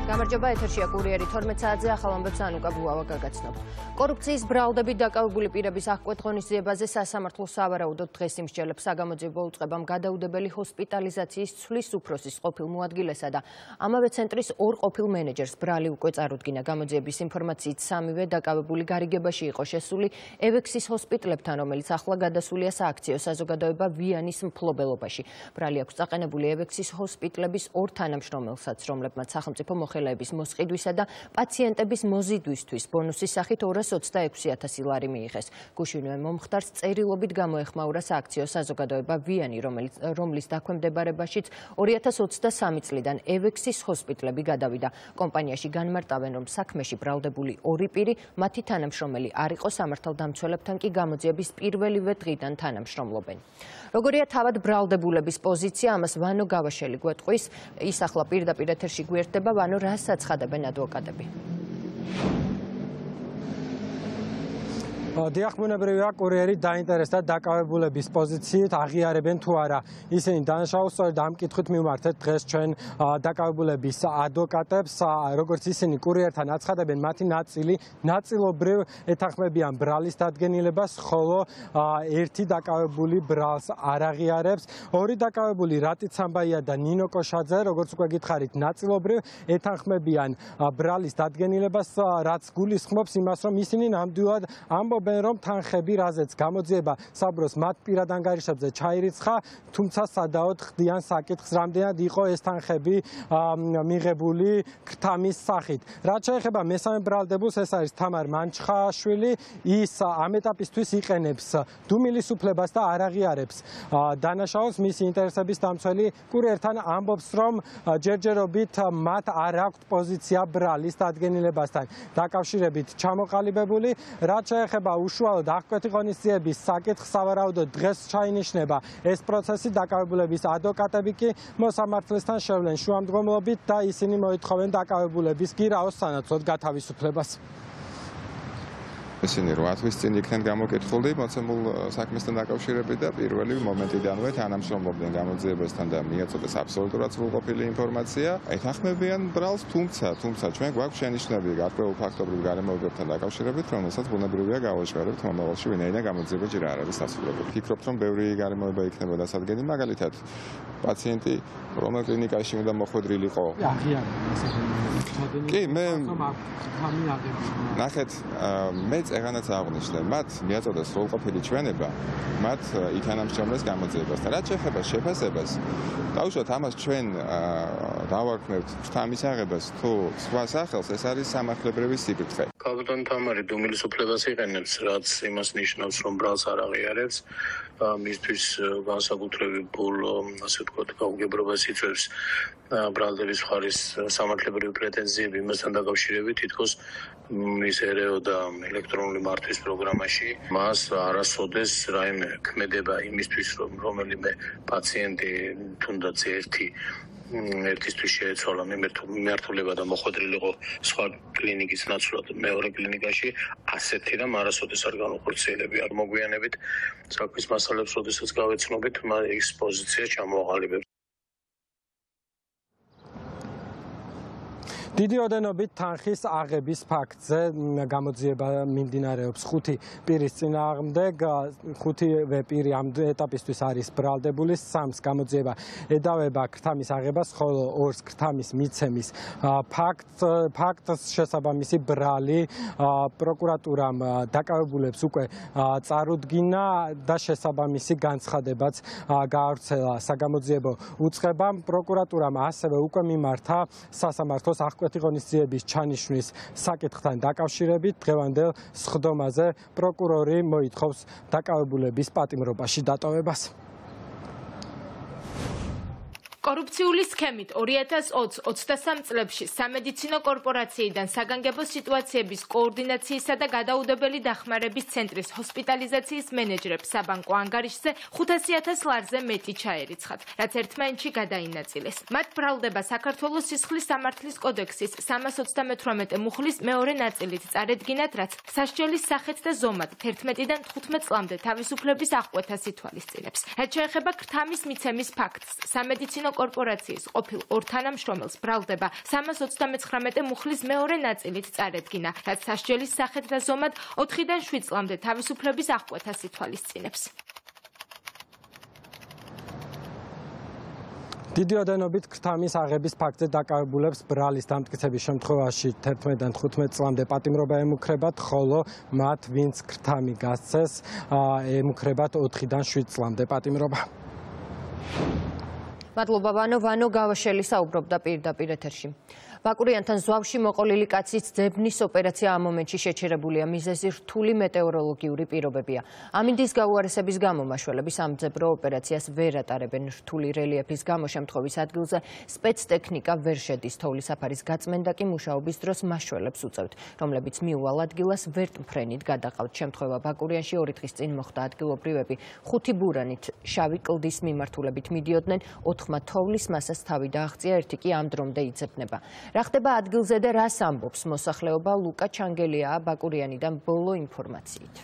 გამარჯობა, ეთერშია კურიერი 12 საათზე ახალ ამბებს ანუკა ბუავა გაგაცნობთ. კორუფციის ბრალდებით დაკავებული პირების აღკვეთ ღონისძიებაზე სასამართლო სავარაუდოდ დღეს იმსჯელებს საგამოძიებო უწყებამ გადაუდებელი ჰოსპიტალიზაციის ცვლის უფროსის ყოფილ მოადგილესა და ამავე ცენტრის ორ ყოფილ მენეჯერს ბრალი უკვე წარუდგინა. გამოძიების ინფორმაციით სამივე დაკავებული გარიგებაში იყო შესული ევექსის ჰოსპიტლებთან, რომელიც ახლა გადასულია სააქციო საზოგადოება ვიანის მფლობელობაში. ბრალი აქვს წაყენებული ევექსის ჰოსპიტლების ორ თანამშრომელსაც, რომლებმაც სახელმწიფო მოხელეების მოსყიდვისა და პაციენტების მოზიდვისთვის ბონუსის სახით 226,000 ლარი მიიღეს. გუშინვე მომხდარს წერილობით გამოეხმაურა სააქციო საზოგადოება ვიანი, რომლის დაქვემდებარებაშიც 2023 წლიდან ევექსის ჰოსპიტლები გადავიდა. კომპანიაში განმარტავენ, რომ საქმეში ბრალდებული ორი პირი, მათი თანამშრომელი არ იყო, სამართალდამცველებთან კი გამოძიების პირველივე დღიდან თანამშრომლობენ. როგორია თავად ბრალდებულების პოზიცია, ამას ვანო გავაშელი გვეტყვის. ის ახლა პირდაპირ ეთერში გვერდება. ვანო, რას აცხადებენ ადვოკატები? დიახ, ბუნებრივია, კურიერი დაინტერესდა დაკავებულების პოზიციით, აღიარებენ თუ არა. ისინი დანაშაულს სწორედ ამ კითხვით მივმართეთ დღეს ჩვენ დაკავებულების ადვოკატებს, როგორც ისინი კურიერთან აცხადებენ, მათი ნაწილობრივ ეთანხმებიან ბრალის დადგენილებას, ხოლო ერთი დაკავებული ბრალს არ აღიარებს. ორი დაკავებული რატიც ამბაია და ნინო კოშაძე, როგორც უკვე გითხარით, ნაწილობრივ ეთანხმებიან ბრალის დადგენილებას, რაც გულისხმობს იმას, რომ ისინი ნამდვილად ამბობენ, რომ თანხები, რაზეც გამოძიება საბროს მათ პირად ანგარიშებზე ჩაირიცხა, თუმცა სადაოდ ხდიან საკითხს, რამდენად იყო ეს თანხები მიღებული ქრთამის სახით. რაც შეეხება მესამე ბრალდებულს, ეს არის თამარ მანჩხაშვილი, ის ამ ეტაპისთვის იყენებს დუმილის უფლებას და არ აღიარებს დანაშაულს. მისი ინტერესების დამცველი კურიერთან ამბობს, რომ ჯერჯერობით მათ არ აქვთ პოზიცია ბრალის დადგენილებასთან დაკავშირებით ჩამოყალიბებული. რაც შეეხება უშუალოდ აღკვეთი ღონისძიების საკითხს, სავარაუდოდ დღეს ჩაინიშნება ეს პროცესი. დაკავებულების ადვოკატები კი მოსამართლესთან შევლენ შუამდგომლობით და ისინი მოითხოვენ დაკავებულების გირაოს სანაცვლოდ გათავისუფლებას. ისინი 8 თვის წინ იქნენ გამოკითხული მოცემულ საქმესთან დაკავშირებით და პირველი მომენტიდანვე თანამშრომლობდნენ გამოძიებასთან და მიაწოდეს აბსოლუტურად სრულყოფილი ინფორმაცია. ეთანხმებიან ბრალს, თუმცა ჩვენ გვაქვს შენიშვნები გარკვეულ ფაქტობრივ გარემოებებთან დაკავშირებით, რომელსაც ბუნებრივია გავაჟღერებთ მომავალში, ვინაიდან გამოძიება ჯერ არ არის დასრულებული. ვფიქრობთ, რომ ბევრი გარემოება იქნება დასადგენი, მაგალითად პაციენტი რომელ კლინიკაში უნდა მოხვედრილიყო. კი, მე ნახეთ, მე წერანაც აღვნიშნე, მათ მიაწოდეს სრულყოფილი ჩვენება, მათ ითანამშრომლეს გამოძიებასთან. რაც შეეხება შეფასებას, დაუშვათ ამას ჩვენ დავარქმევთ ფრთამის აღებას თუ სხვა სახელს, ეს არის სამართლებრივი სიკითხე. კაპიტან თამარი დუმილის უფლებას იყენებს, რაც იმას ნიშნავს, რომ ბრალს არ აღიარებს, მისთვის განსაკუთრებულ, ასე ვთქვათ, გაუგებრობას იწვევს ბრალდების მხარის სამართლებრივი პრეტენზიები იმასთან დაკავშირებით, თითქოს ის ერეოდა ელექტრონული მართვის პროგრამაში, მას არასოდეს რაიმე ქმედება იმისთვის, რომ რომელიმე პაციენტი თუნდაც ერთისთვის შეეცვალა მიმართულება და მოხვედრილიყო სხვა კლინიკის ნაცვლად მეორე კლინიკაში, ასეთი რამ არასოდეს არ განუხორციელებია. მოგვიანებით საქმის მასალებს როდესაც გავეცნობით, ის პოზიცია ჩამოაყალიბებს. დიდი ოდენობით თანხის აღების ფაქტზე გამოძიება მიმდინარეობს 5 პირის წინააღმდეგ. 5-ვე პირი ამ ეტაპისთვის არის ბრალდებული, 3-ს გამოძიება ედავება ქრთამის აღებას, ხოლო 2-ს ქრთამის მიცემის ფაქტს შესაბამისი ბრალი პროკურატურამ დაკავებულებს უკვე წარუდგინა და შესაბამისი განცხადებაც გაავრცელა საგამოძიებო უწყებამ. პროკურატურამ ასევე უკვე მიმართა სასამართლოს აღკვეთი ღონისძიების ჩანიშვნის საკითხთან დაკავშირებით. დღევანდელ სხდომაზე პროკურორი მოითხოვს დაკავებულების პატიმრობაში დატოვებას. კორუფციული სქემით 2020-23 წლებში სამედიცინო კორპორაციიდან საგანგებო სიტუაციების კოორდინაციისა და გადაუდებელი დახმარების ცენტრის ჰოსპიტალიზაციის მენეჯრებს საბანკო ანგარიშზე 500,000 ლარზე მეტი ჩაერიცხათ, რაც ერთმანეთში გადაინაწილეს. მათ ბრალდება საქართველოს სისხლის სამართლის კოდექსის 338 მუხლის მეორე ნაწილით წარედგინათ, რაც სასჯელის სახეთ და ზომად 11-დან 15 წლამდე თავისუფლების აღკვეთას ითვალისწინებს. რაც შეეხება ქრთამის მიცემის ფაქტს, სამედიცინო კორპორაციის ყოფილ ორ თანამშრომელს ბრალდება 329 მუხლის მეორე ნაწილით წარედგინა, რაც სასჯელის სახით და ზომად 4-დან 7 წლამდე თავისუფლების აღკვეთას ითვალისწინებს. დიდი ოდენობით ქრთამის აღების ფაქტზე დაკავებულებს ბრალის დამტკიცების შემთხვევაში 11-დან 15 წლამდე პატიმრობა ემუქრებათ, ხოლო მათ, ვინც ქრთამი გასცეს, ემუქრებათ 4-დან 7 წლამდე პატიმრობა. მადლობა ვანო გავაშელი საუბრობდა პირდაპირ ეთერში. ბაკურიანთან ზვავში მოყოლილი კაცის ძებნის ოპერაცია ამ მომენტში შეჩერებულია, მიზეზი რთული მეტეოროლოგიური პირობებია. ამინდის გაუარესების გამო მაშველების ამ ძებრო ოპერაციას ვერ ატარებენ. რთული რელიეფის გამო შემთხვევის ადგილზე სპეცტექნიკა ვერ შედის. თოვლის საფარის გაწმენდა კი მუშაობის დროს მაშველებს უწევთ, რომლებიც მიუვალ ადგილას ვერტმფრენით გადაყავთ. შემთხვევა ბაკურიანში 2 დღის წინ მოხდა. ადგილობრივები 5 ბურანით შავი კლდის მიმართულებით მიდიოდნენ, 4-მა თოვლის მასას თავი დააღწია, 1 კი ამ დრომდე იძებნება. რა ხდება ადგილზე და რას ამბობს მოსახლეობა? ლუკა ჩანგელიაა ბაკურიანიდან ბოლო ინფორმაციით.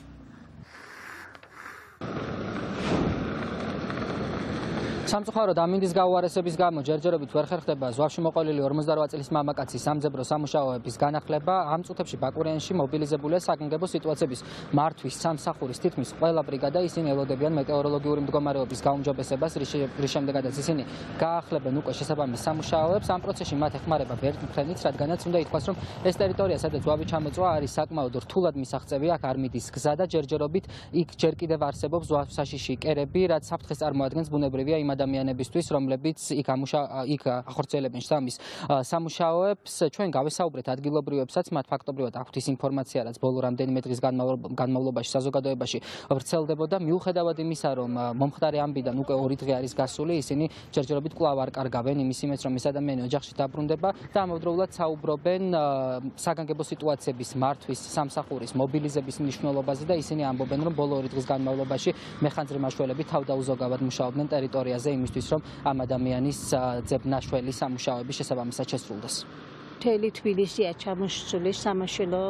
სამწუხაროდ ამინდის გაუარესების გამო ჯერჯერობით ვერ ხერხდება ზვავში მოყოლილი 48 წლის მამაკაცის სამძებრო სამუშაოების განახლება. ამ წუთებში ბაკურიანში მობილიზებულია საგანგებო სიტუაციების მართვის სამსახურის თითქმის ყველა ბრიგადა. ისინი ელოდებიან მეტეოროლოგიური მდგომარეობის გაუმჯობესებას, რის შემდეგაც ისინი გაახლებენ უკვე შესაბამის სამუშაოებს. ამ პროცესში მათ ეხმარება ვერტმფრენით, რადგანაც უნდა ითქვას, რომ ეს ტერიტორია, სადაც ზვავი ჩამოწვა, არის საკმაოდ რთულად მისაღწევი. აქ არ მიდის გზა და ჯერჯერობით იქ ჯერ კიდევ არსებობს ზვავსაშიში კერები, რაც საფრთხეს წარმოადგენს ბუნებრივია იმ ადამიანებისთვის, რომლებიც იქ ახორციელებენ სამის სამუშაოებს. ჩვენ გავესაუბრეთ ადგილობრივებსაც, მათ ფაქტობრივად აქვთ ის ინფორმაცია, რაც ბოლო რამდენიმე დღის განმავლობაში საზოგადოებაში ვრცელდებოდა. მიუხედავად იმისა, რომ მომხდარი ამბიდან უკვე 2 დღე არის გასული, ისინი ჯერჯერობით კვლავ არ კარგავენ იმის იმედს, რომ ეს ადამიანი ოჯახში დაბრუნდება და ამავდროულად საუბრობენ საგანგებო სიტუაციების მართვის სამსახურის მობილიზების მნიშვნელობაზე და ისინი ამბობენ, რომ ბოლო 2 დღის განმავლობაში მეხანძრი მაშველები თავდაუზოგავად მუშაობდნენ ტერიტორიაზე იმისთვის, რომ ამ ადამიანის ძებნაშველი სამუშაოები შესაბამისად შესრულდეს. მთელი თბილისია ჩამოსული სამაშველო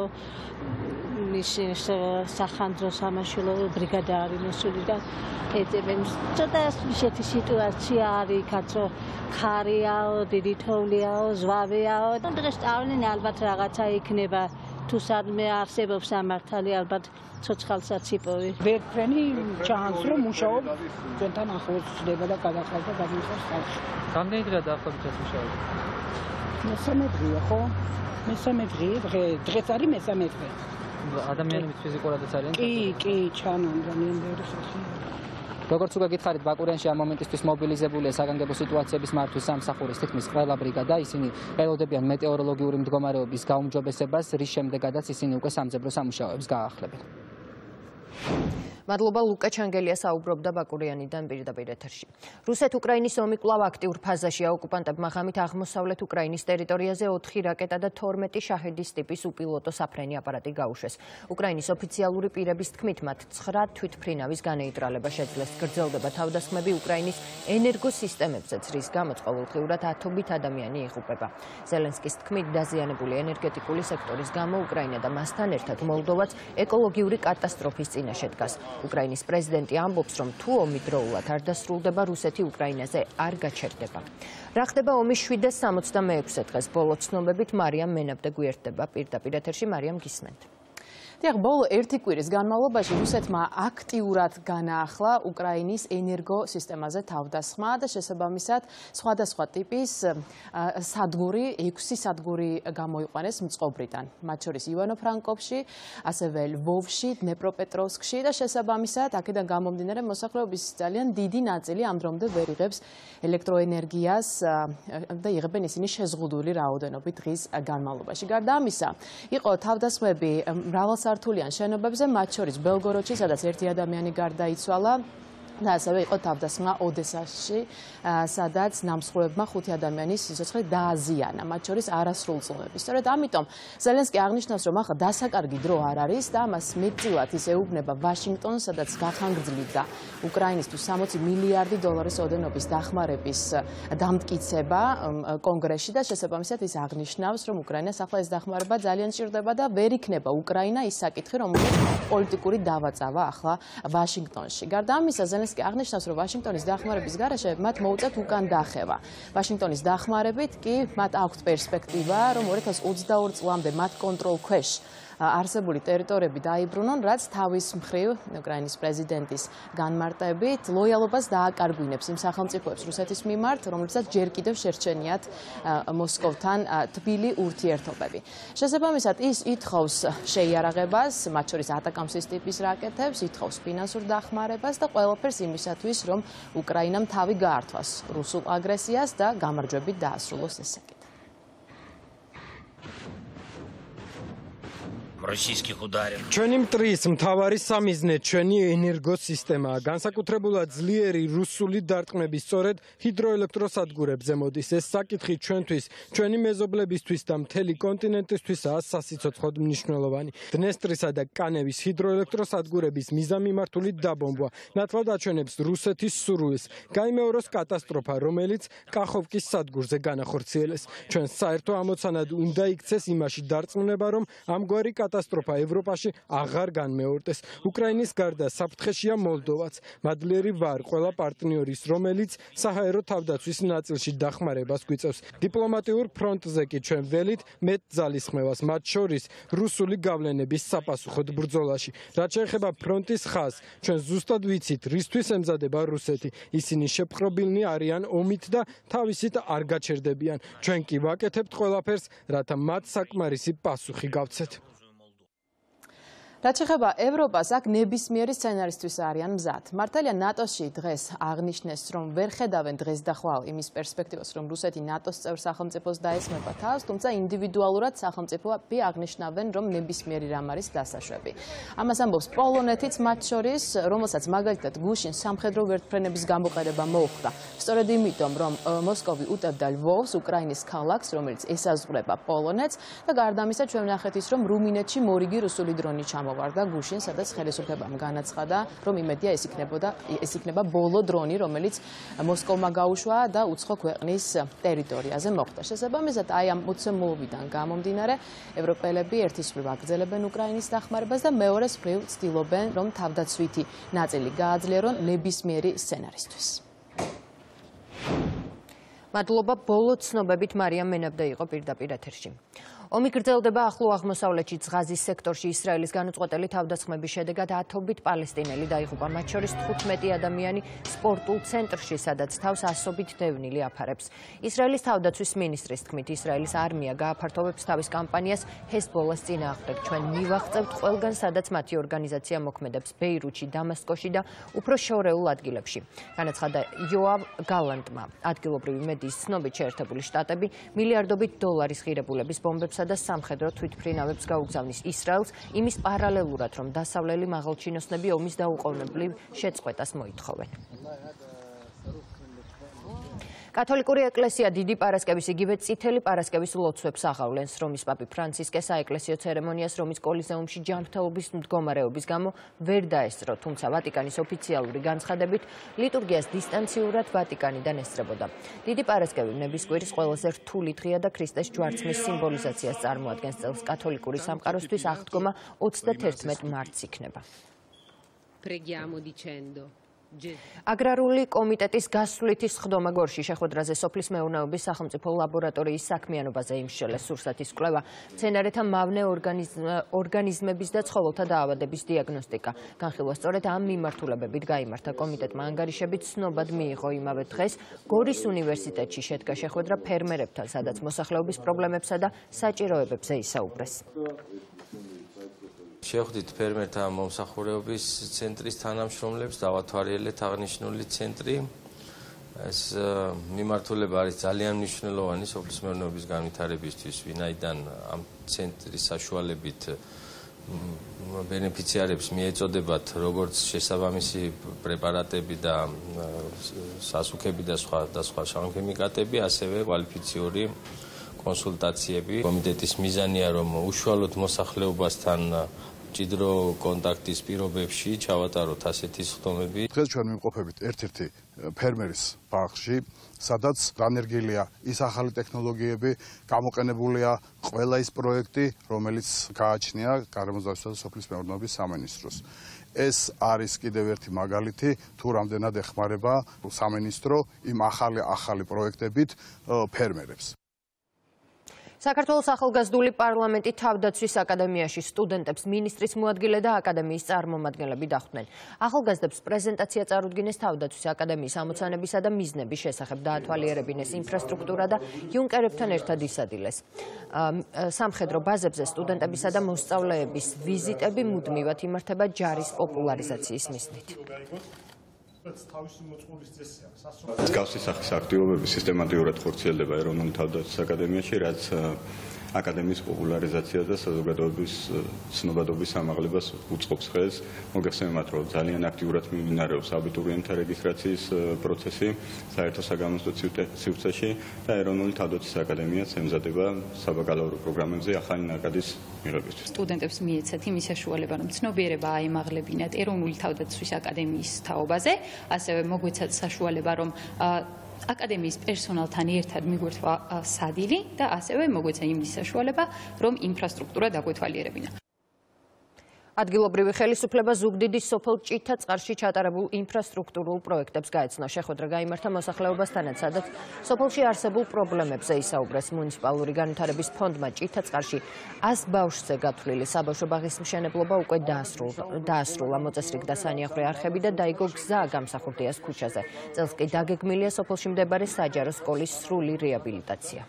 სახანძრო სამაშველო ბრიგადა არის მოსული და ეძებენ. ცოტა ისეთი სიტუაცია არის იქაც, რომ ხარიაო, დიდი თოვლიაო, ზვავიაო. დღეს წავლენ ალბათ რაღაცა იქნება. თუ სადმე არსებობს ამართალი ალბათ ცოცხალსაც იპოვი. ვერტმფრენი ჩანს, რომ მუშაობ ჩვენთან ახლოს ხდება და გადაყავს და გამიხავს ხალხი. რამდენი დღეა დაახლოებით ეს მუშაობა? მესამე დღეა, ხო? მესამე დღე, დღეს არის მესამე დღე. ადამიანების ფიზიკურადაც არიან? კი, ჩანონ რამდენიმე ხალხი. როგორც უკვე გითხარით, ბაკურიანში ამ მომენტისთვის მობილიზებულია საგანგებო სიტუაციების მართვის სამსახურის თითქმის ყველა ბრიგადა. ისინი ელოდებიან მეტეოროლოგიური მდგომარეობის გაუმჯობესებას, რის შემდეგაც ისინი უკვე სამძებრო სამუშაოებს გაახლებენ. მადლობა ლუკა ჩანგელია საუბრობდა ბაკურიანიდან პირდაპირ ეთერში. რუსეთ-უკრაინის ომი კვლავ აქტიურ ფაზაშია. ოკუპანტებმა ღამით აღმოსავლეთ უკრაინის ტერიტორიაზე 4 რაკეტა და 12 შაჰედის ტიპის უპილოტო საფრენი აპარატი გაუშვეს. უკრაინის ოფიციალური პირების თქმით, მათ 9 თვითმფრინავის განეიტრალება შეძლეს. გრძელდება თავდასხმები უკრაინის ენერგოსისტემებზეც, რის გამოც ყოველდღიურად 10-ობით ადამიანი იღუპება. ზელენსკის თქმით, დაზიანებული ენერგეტიკული სექტორის გამო უკრაინა და მასთან ერთად მოლდოვაც ეკოლოგიური კატასტროფის წინაშე დგას. უკრაინის პრეზიდენტი ამბობს, რომ თუ ომი დროულად არ დასრულდება, რუსეთი უკრაინაზე არ გაჩერდება. რა ხდება ომის 766 დღეს? ბოლო ცნობებით მარიამ მენაბდე გვერდება პირდაპირ ეთერში. მარიამ, გისმენთ. ბოლო 1 კვირის განმავლობაში რუსეთმა აქტიურად განაახლა უკრაინის ენერგოსისტემაზე თავდასხმა და შესაბამისად სხვადასხვა ტიპის სადგური, 6 სადგური გამოიყვანეს მწყობრიდან. მათ შორის ივანო-ფრანკოვში, ასევე ლვოვში, დნეპროპეტროვსკში და შესაბამისად აქედან გამომდინარე მოსახლეობის ძალიან დიდი ნაწილი ამ დრომდე ვერ იღებს ელექტროენერგიას და იღებენ ისინი შეზღუდული რაოდენობით დღის განმავლობაში. გარდა ამისა, იყო თავდასხმები მრავალსართულიან შენობებზე, მათ შორის ბელგოროდში, სადაც 1 ადამიანი გარდაიცვალა. და ასევე იყო თავდასხმა ოდესაში, სადაც ნამსხვრევებმა 5 ადამიანის სიცოცხლე დააზიანა, მათ შორის არასრულწლოვანი. სწორედ ამიტომ ზელენსკი აღნიშნავს, რომ ახლა დასაკარგი დრო არ არის და ამას მეტწილად ის ეუბნება ვაშინგტონს, სადაც გახანგრძლივდა უკრაინისთვის 60 მილიარდი დოლარის ოდენობის დახმარების დამტკიცება კონგრესში და შესაბამისად ის აღნიშნავს, რომ უკრაინას ახლა ეს დახმარება ძალიან სჭირდება და ვერ იქნება უკრაინა ის საკითხი, რომელსაც პოლიტიკური დავაწავა ახლა ვაშინგტონში. გარდა ამისა, ზელენსკი ის კი აღნიშნავს, რომ ვაშინგტონის დახმარების გარეშე მათ მოუწევთ უკან დახევა. ვაშინგტონის დახმარებით კი მათ აქვთ პერსპექტივა, რომ 2022 წლამდე მათ კონტროლ ქვეშ არსებული ტერიტორიები დაიბრუნონ, რაც თავის მხრივ უკრაინის პრეზიდენტის განმარტებით ლოიალობას დააკარგვინებს იმ სახელმწიფოებს რუსეთის მიმართ, რომლებსაც ჯერ კიდევ შერჩენიათ მოსკოვთან თბილი ურთიერთობები. შესაბამისად, ის ითხოვს შეიარაღებას, მათ შორის ატაკამსის ტიპის რაკეტებს, ითხოვს ფინანსურ დახმარებას და ყველაფერს იმისათვის, რომ უკრაინამ თავი გაართვას რუსულ აგრესიას და გამარჯვებით დაასრულოს ეს საკითხი. ჩვენი მტრის მთავარი სამიზნე ჩვენი ენერგოსისტემაა. განსაკუთრებულად ძლიერი რუსული დარტყმები სწორედ ჰიდროელექტროსადგურებზე მოდის. ეს საკითხი ჩვენთვის, ჩვენი მეზობლებისთვის და მთელი კონტინენტისთვისაა სასიცოცხლოდ მნიშვნელოვანი. დნესტრისა და კანევის ჰიდროელექტროსადგურების მიზამიმართული დაბომბვა ნათვალადაჩვენებს რუსეთის სურვილს გაიმეოროს კატასტროფა, რომელიც კახოვკის სადგურზე განახორციელეს. ჩვენ საერთო ამოცანად უნდა იქცეს იმაში დარწმუნება, რომ ამგვარი კატასტროფა ევროპაში აღარ განმეორდეს. უკრაინის გარდა საფრთხეშია მოლდოვაც. მადლიერი ვარ ყველა პარტნიორის, რომელიც საჰაერო თავდაცვის ნაწილში დახმარებას გვიწევს. დიპლომატიურ ფრონტზე კი ჩვენ ველით მეტ ძალისხმევას, მათ შორის რუსული გავლენების საპასუხოდ ბრძოლაში. რაც შეეხება ფრონტის ხაზს, ჩვენ ზუსტად ვიცით, რისთვის ემზადება რუსეთი. ისინი შეპყრობილნი არიან ომით და თავისით არ გაჩერდებიან. ჩვენ კი ვაკეთებთ ყველაფერს, რათა მათ საკმარისი პასუხი გავცეთ. რაც შეეხება ევროპას, აქ ნებისმიერი სცენარისთვის არიან მზად. მართალია ნატოში დღეს აღნიშნეს, რომ ვერ ხედავენ დღეს და ხვალ იმის პერსპექტივას, რომ რუსეთი ნატოს წევრ სახელმწიფოს დაესმება თავს, თუმცა ინდივიდუალურად სახელმწიფოები აღნიშნავენ, რომ ნებისმიერი რამ არის დასაშვები. ამას ამბობს პოლონეთიც მათ შორის, რომელსაც მაგალითად გუშინ სამხედრო ვერტმფრენების გამოყენება მოუხდა. სწორედ იმიტომ, რომ მოსკოვი უტევდა ლვოვს, უკრაინის ქალაქს, რომელიც ესაზღვრება პოლონეთს და გარდა ამისა ჩვენ ვნახეთ ის, რომ რუმინეთში მორიგი რუსული დრონი ჩამოვარდა გუშინ, სადაც ხელისუფლებამ განაცხადა, რომ იმედია ეს იქნება ბოლო დრონი, რომელიც მოსკოვმა გაუშვა და უცხო ქვეყნის ტერიტორიაზე მოხვდა. შესაბამისად, აი ამ მოცემულობიდან გამომდინარე, ევროპელები ერთის მხრივ აგრძელებენ უკრაინის დახმარებას და მეორეს მხრივ ცდილობენ, რომ თავდაცვითი ნაწილი გააძლიერონ ნებისმიერი სცენარისთვის. მადლობა, ბოლო ცნობებით მარიამ მენაბდა იყო პირდაპირ ეთერში. ომი გრძელდება ახლო აღმოსავლეთში ღაზის სექტორში ისრაელის განუწყვეტელი თავდასხმების შედეგად ათობით პალესტინელი დაიღუპა, მათ შორის 15 ადამიანი სპორტულ ცენტრში, სადაც თავს ასობით დევნილი აფარებს. ისრაელის თავდაცვის მინისტრის თქმით, ისრაელის არმია გააფართოვებს თავის კამპანიას ჰეზბოლას წინააღმდეგ. ჩვენ მივაღწევთ ყველგან, სადაც მათი ორგანიზაცია მოქმედებს, ბეირუთში, დამასკოში და უფრო შორეულ ადგილებში. განაცხადა იოავ გალანტმა. ადგილობრივი მედიის ცნობით შეერთებული შტატები მილიარდობით დოლარის ღირებულების ბომბებს და სამხედრო თვითმფრინავებს გაუგზავნის ისრაელს, იმის პარალელურად, რომ დასავლელი მაღალჩინოსნები ომის დაუყოვნებლივ შეწყვეტას მოითხოვენ. კათოლიკური ეკლესია დიდი პარასკევის იგივე წითელი პარასკევის ლოცვებს აღავლენს. რომის პაპი ფრანცისკე საეკლესიო ცერემონიას რომის კოლიზეუმში ჯანმრთელობის მდგომარეობის გამო ვერ დაესწრო, თუმცა ვატიკანის ოფიციალური განცხადებით ლიტურგიას დისტანციურად ვატიკანიდან ესწრებოდა. დიდი პარასკევი ნებისკვირის ყველაზე რთული დღეა და ქრისტეს ჯვარცმის სიმბოლიზაციას წარმოადგენს. წელს კათოლიკური სამყაროსთვის აღდგომა 31 მარტს იქნება. აგრარული კომიტეტის გასვლითი სხდომა გორში შეხვედრაზე სოფლის მეურნეობის სახელმწიფო ლაბორატორიის საქმიანობაზე იმსჯელეს სურსათის კვლევა, მცენარეთა მავნე ორგანიზმების და ცხოველთა დაავადების დიაგნოსტიკა. განხილვა სწორედ ამ მიმართულებებით გაიმართა კომიტეტმა ანგარიშებით ცნობად მიიღო იმავე დღეს გორის უნივერსიტეტში შედგა შეხვედრა ფერმერებთან, სადაც მოსახლეობის პრობლემებსა და საჭიროებებზე ისაუბრეს. Შეხვდით ფერმერთა მომსახურების ცენტრის თანამშრომლებს, დავათვალიერეთ აღნიშნული ცენტრი. ეს მიმართულება არის ძალიან მნიშვნელოვანი სოფლის მეურნეობის განვითარებისთვის, ვინაიდან ამ ცენტრის საშუალებით ბენეფიციარებს მიეწოდებათ როგორც შესაბამისი პრეპარატები და სასუქები და სხვა სამქიმიკატები, ასევე კვალიფიციური კონსულტაციები. კომიტეტის მიზანია, რომ უშუალოდ მოსახლეობასთან მჭიდრო კონტაქტის პირობებში ჩავატაროთ ასეთი სხდომები. დღეს ჩვენ ვიმყოფებით ერთ-ერთი ფერმერის ბაღში, სადაც განერგილია ის ახალი ტექნოლოგიები, გამოყენებულია ყველა ის პროექტი, რომელიც გააჩნია გარემოსდაცვისა და სოფლის მეურნეობის სამინისტროს. ეს არის კიდევ ერთი მაგალითი თუ რამდენად ეხმარება სამინისტრო იმ ახალი პროექტებით ფერმერებს. საქართველოს ახალგაზრდული პარლამენტი თავდაცვის აკადემიაში სტუდენტებს მინისტრის მოადგილე და აკადემიის წარმომადგენლები დახვდნენ. ახალგაზრდებს პრეზენტაცია წარუდგინეს თავდაცვის აკადემიის ამოცანებისა და მიზნების შესახებ დაათვალიერებინეს ინფრასტრუქტურა და იუნკერებთან ერთად ისადილეს. სამხედრო ბაზებზე სტუდენტებისა და მოსწავლეების ვიზიტები მუდმივად იმართება ჯარის პოპულარიზაციის მიზნით. მსგავსი სახის აქტივობები სისტემატიურად ხორციელდება ეროვნული თავდაცვის აკადემიაში, რაც აკადემიის პოპულარიზაციას და საზოგადოების ცნობადობის ამაღლებას უწყობს ხელს. მოგეხსენებათ, რომ ძალიან აქტიურად მიმდინარეობს აბიტურიენტთა რეგისტრაციის პროცესი საერთო საგამოცდო სივრცეში და ეროვნული თავდაცვის აკადემიაც ემზადება საბაკალავრო პროგრამებზე ახალი ნაკადის მიღებისთვის. სტუდენტებს მიეცათ იმის საშუალება, რომ ცნობიერება აემაღლებინათ ეროვნული თავდაცვის აკადემიის თაობაზე, ასევე მოგვეცათ საშუალება, რომ აკადემიის პერსონალთან ერთად მიგვერთვა სადილი და ასევე მოგვეცა იმის საშუალება, რომ ინფრასტრუქტურა დაგვეთვალიერებინა. ადგილობრივი ხელისუფლება ზუგდიდის სოფელ ჭითა-წყარში ჩატარებულ ინფრასტრუქტურულ პროექტებს გაეცნო. შეხვედრა გაიმართა მოსახლეობასთანაც, სადაც სოფელში არსებულ პრობლემებზე ისაუბრეს. მუნიციპალური განვითარების ფონდმა ჭითა-წყარში 100 ბავშვზე გათვლილი საბავშვო ბაღის მშენებლობა უკვე დაასრულა. მოწესრიგდა სანიახვე არხები და დაიგო გზა გამსახურდიას ქუჩაზე. წელს კი დაგეგმილია სოფელში მდებარე საჯარო სკოლის სრული რეაბილიტაცია.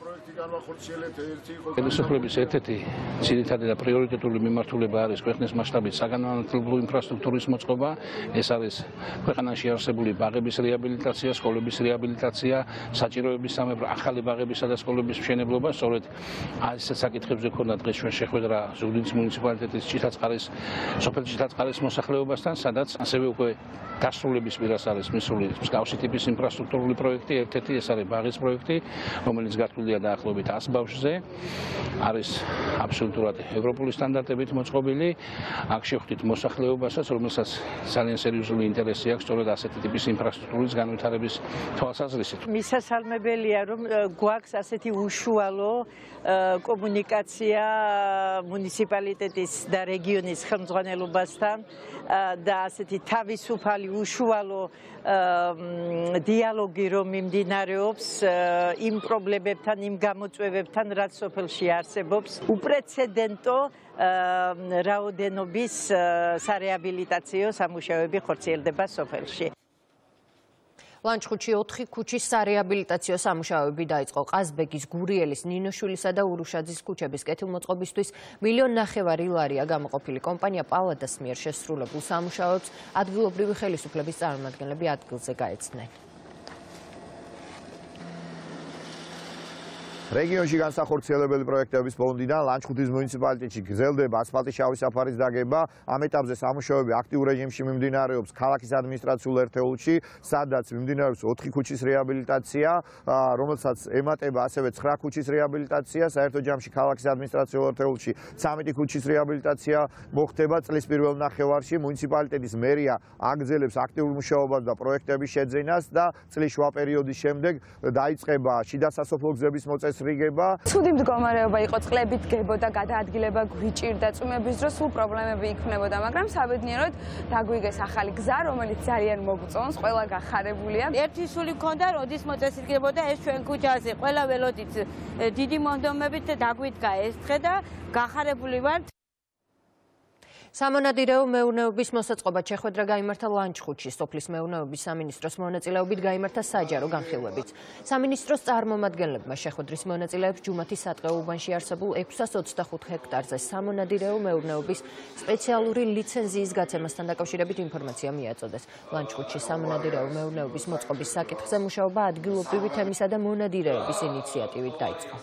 ხელისუფლების ერთ-ერთი ძირითადი და პრიორიტეტული მიმართულება არის ქვეყნის მასშტაბით საგანმანათლებლო ინფრასტრუქტურის მოწყობა. ეს არის ქვეყანაში არსებული ბაღების რეაბილიტაცია, სკოლების რეაბილიტაცია, საჭიროების სამეფო ახალი ბაღებისა და სკოლების მშენებლობა. სწორედ ასეთ საკითხებზე ქონდა დღეს ჩვენ შეხვედრა ზუგდიდის მუნიციპალიტეტის ჭითა-წყარის სოფელ ჭითა-წყარის მოსახლეობასთან, სადაც ასევე უკვე დასრულების პირას არის მისული მსგავსი ტიპის ინფრასტრუქტურული პროექტი. ერთ-ერთი ეს არის ბაღის პროექტი, რომელიც გათვლილია დაახლოებით 100 ბავშვზე. არის აბსოლუტურად ევროპული სტანდარტებით მოწყობილი. აქ შევხვდით მოსახლეობასაც, რომელსაც ძალიან სერიოზული ინტერესი აქვს სწორედ ასეთი ტიპის ინფრასტრუქტურის განვითარების თვალსაზრისით. მისასალმებელია, რომ გვაქვს ასეთი უშუალო კომუნიკაცია მუნიციპალიტეტის და რეგიონის ხელმძღვანელობასთან და ასეთი თავისუფალი უშუალო დიალოგი რომ მიმდინარეობს იმ პრობლემებთან, იმ გამოწვევებთან, რაც სოფელში არსებობს. უპრეცედენტო რაოდენობის სარეაბილიტაციო სამუშაოები ხორციელდება სოფელში. ლანჩხუთში 4 ქუჩის სარეაბილიტაციო სამუშაოები დაიწყო. ყაზბეგის, გურიელის, ნინოშვილისა და ურუშაძის ქუჩების კეთილმოწყობისთვის 1,5 მილიონი ლარია გამოყოფილი. კომპანია პალადას მიერ შესრულებულ სამუშაოებს ადგილობრივი ხელისუფლების წარმომადგენლები ადგილზე გაეცნენ. რეგიონში განსახორციელებელი პროექტების ფონდიდან ლანჩხუთის მუნიციპალიტეტში გრძელდება ასფალტის შავი საფარის დაგება. ამ ეტაპზე სამუშაოები აქტიურ რეჟიმში მიმდინარეობს ქალაქის ადმინისტრაციულ ერთეულში, სადაც მიმდინარეობს 4 ქუჩის რეაბილიტაცია, რომელსაც ემატება ასევე 9 ქუჩის რეაბილიტაცია. საერთო ჯამში ქალაქის ადმინისტრაციულ ერთეულში 13 ქუჩის რეაბილიტაცია მოხდება. წლის პირველ ნახევარში მუნიციპალიტეტის მერია აგრძელებს აქტიურ მუშაობას და პროექტების შეძენას და წლის შუა პერიოდის შემდეგ დაიწყება შიდა სასოფლო გზების მოწესრიგება. ცუდი მდგომარეობა იყო, წყლებით დგებოდა, გადაადგილება გვიჭირდა, წვიმების დროს სულ პრობლემები იქნებოდა, მაგრამ საბედნიეროდ დაგვიგეს ახალი გზა, რომელიც ძალიან მოგწონს, ყველა გახარებულია. ერთი სული მქონდა, როდის მოწესრიგებოდა ეს ჩვენ ქუჩაზე. ყველა ველოდით დიდი მონდომებით დაგვიდგა ეს დღე და გახარებული ვართ. სამონადირეო მეურნეობის მოსაწყობად შეხვედრა გაიმართა ლანჩხუთში. სოფლის მეურნეობის სამინისტროს მონაწილეობით გაიმართა საჯარო განხილვებიც. სამინისტროს წარმომადგენლებმა შეხვედრის მონაწილეებს ჯუმათის სატყეო უბანში არსებულ 625 ჰექტარზე სამონადირეო მეურნეობის სპეციალური ლიცენზიის გაცემასთან დაკავშირებით ინფორმაცია მიაწოდეს. ლანჩხუთში სამონადირეო მეურნეობის მოწყობის საკითხზე მუშაობა ადგილობრივი თემისა და მონადირეების ინიციატივით დაიწყო.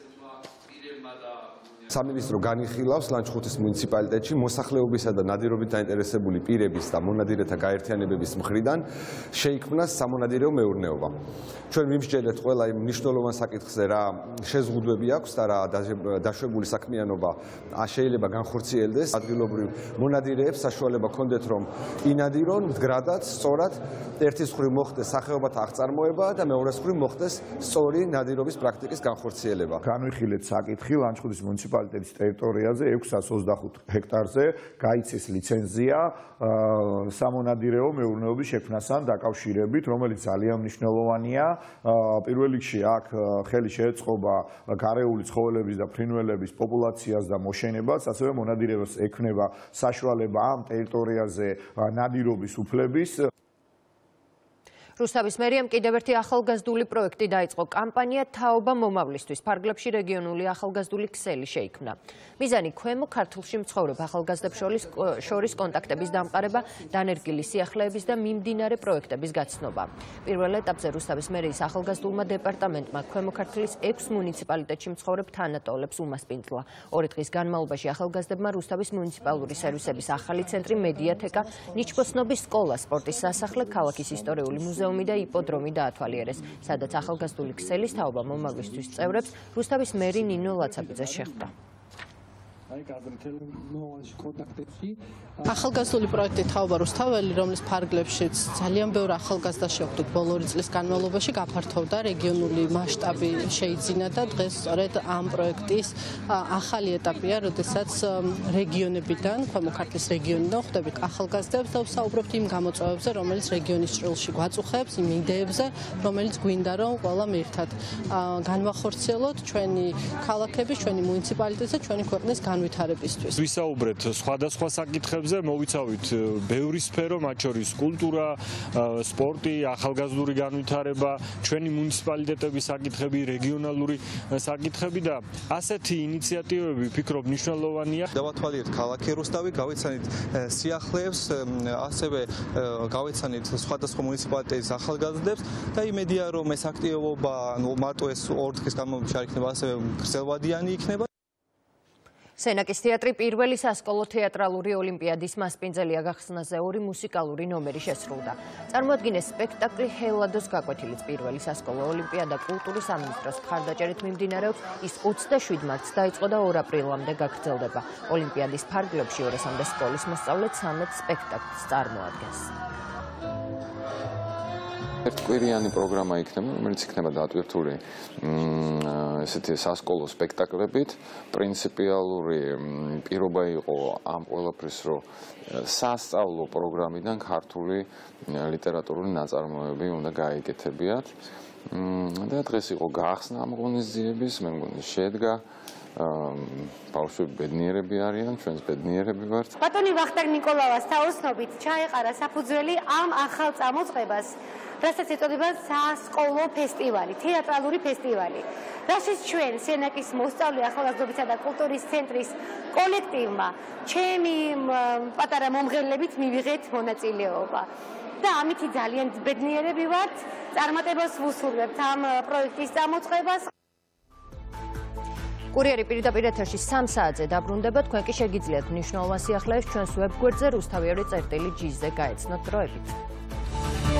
სამინისტრო განიხილავს ლანჩხუთის მუნიციპალიტეტში მოსახლეობისა და ნადირობით დაინტერესებული პირების და მონადირეთა გაერთიანებების მხრიდან შეიქმნა სამონადირეო მეურნეობა. ჩვენ ვიმსჯელეთ ყველა იმ მნიშვნელოვან საკითხზე, რა შეზღუდვები აქვს და რა დაშვებული საქმიანობა შეიძლება განხორციელდეს. ადგილობრივ მონადირეებს საშუალება ჰქონდეთ, რომ ინადირონ მდგრადად, სწორად, ერთის მხრივ მოხდეს სახეობათა აღწარმოება და მეორეს მხრივ მოხდეს სწორი ნადირობის პრაქტიკის განხორციელება. განვიხილეთ საკითხი ლანჩხუთის მუნიციპალიტეტში მუნიციპალიტეტის ტერიტორიაზე 625 ჰექტარზე გაიცეს ლიცენზია სამონადირეო მეურნეობის შექმნასთან დაკავშირებით, რომელიც ძალიან მნიშვნელოვანია. პირველ რიგში აქ ხელი შეეწყობა გარეული ცხოველების და ფრინველების პოპულაციას და მოშენებას, ასევე მონადირეებს ექმნება საშუალება ამ ტერიტორიაზე ნადირობის უფლების. რუსთავის მერიამ კიდევ ერთი ახალგაზრდული პროექტი დაიწყო. კამპანია თაობა მომავლისთვის ფარგლებში რეგიონული ახალგაზრდული ქსელი შეიქმნა. მიზანი ქვემო ქართლში მცხოვრებ ახალგაზრდებს შორის კონტაქტების დამყარება, დანერგილი სიახლეების და მიმდინარე პროექტების გაცნობა. პირველ ეტაპზე რუსთავის მერიის ახალგაზრდულმა დეპარტამენტმა ქვემო ქართლის 6 მუნიციპალიტეტში მცხოვრებ თანატოლებს უმასპინძლა. 2 დღის განმავლობაში ახალგაზრდებმა რუსთავის მუნიციპალური სერვისების ახალი ცენტრი, მედიათეკა, ნიჩბოსნობის სკოლა, სპორტის სასახლე, ქალაქის ისტორიული მუზეუმი და იპოდრომი დაათვალიერეს, სადაც ახალგაზრდული ქსელის თაობა მომავლისთვის წევრებს რუსთავის მერი ნინო ლაცაბიძე შეხვდა. ახალგაზრდული პროექტი თაობა რუსთაველი, რომლის ფარგლებშიც ძალიან ბევრი ახალგაზრდა შეხვდით ბოლო 2 წლის განმავლობაში, გაფართოვდა, რეგიონული მასშტაბი შეიძინა და დღეს სწორედ ამ პროექტის ახალი ეტაპია, როდესაც რეგიონებიდან, ქვემო ქართლის რეგიონიდან ხვდებით ახალგაზრდებს და ვსაუბრობთ იმ გამოწვევებზე, რომელიც რეგიონის ჭრილში გვაწუხებს, იმ იდეებზე, რომელიც გვინდა რომ ყველამ ერთად განვახორციელოთ ჩვენი ქალაქების, ჩვენი მუნიციპალიტეტის და ჩვენი ქვეყნის განვითარებისთვის. ვისაუბრეთ სხვადასხვა საკითხებზე, მოვიცავით ბევრი სფერო, მათ შორის კულტურა, სპორტი, ახალგაზრდული განვითარება, ჩვენი მუნიციპალიტეტების საკითხები, რეგიონალური საკითხები და ასეთი ინიციატივები ვფიქრობ მნიშვნელოვანია. დავათვალიერეთ ქალაქი რუსთავი, გავიცანით სიახლეებს, ასევე გავიცანით სხვადასხვა მუნიციპალიტეტის ახალგაზრდებს და იმედია რომ ეს აქტივობა, მარტო ეს 2 დღის განმავლობაში არ იქნება, ასევე გრძელვადიანი იქნება. სენაკის თეატრი პირველი სასკოლო თეატრალური ოლიმპიადის მასპინძელია გახსნაზე 2 მუსიკალური ნომერი შესრულდა. წარმოადგინეს სპექტაკლი ჰელადოს გაკვეთილიც პირველი სასკოლო ოლიმპიადა კულტურის სამინისტროს მხარდაჭერით მიმდინარეობს. ის 27 მარტს დაიწყო და 2 აპრილამდე გაგრძელდება. ოლიმპიადის ფარგლებში 200-მდე სკოლის მოსწავლე 13 სპექტაკლს წარმოადგენს. ერთკვირიანი პროგრამა იქნება, რომელიც იქნება დატვირთული ესეთი სასკოლო სპექტაკლებით. პრინციპიალური პირობა იყო ამ ყველაფრის, რომ სასწავლო პროგრამიდან ქართული ლიტერატურული ნაწარმოები უნდა გაეკეთებიათ. და დღეს იყო გახსნა ამ ღონისძიების, მე მგონი შედგა ბავშვები ბედნიერები არიან, ჩვენც ბედნიერები ვართ. ბატონი ვახტანგ ნიკოლავას თაოსნობით ჩაეყარა საფუძველი ამ ახალ წამოწყებას, რასაც ეწოდება სასკოლო ფესტივალი, თეატრალური ფესტივალი. რასაც ჩვენ სენაკის მოსწავლე ახალგაზრდობისა და კულტურის ცენტრის კოლექტივმა, ჩემი პატარა მომღერლებით მივიღეთ მონაწილეობა. და ამითი ძალიან ბედნიერები ვართ, წარმატებას ვუსურვებთ ამ პროექტის წამოწყებას. კურიერი პირდაპირ ეთერში 3 საათზე დაბრუნდება, თქვენ კი შეგიძლიათ მნიშვნელოვან სიახლეებს ჩვენს ვებგვერდზე rustavi.gt-ზე გაეცნოთ დროებით.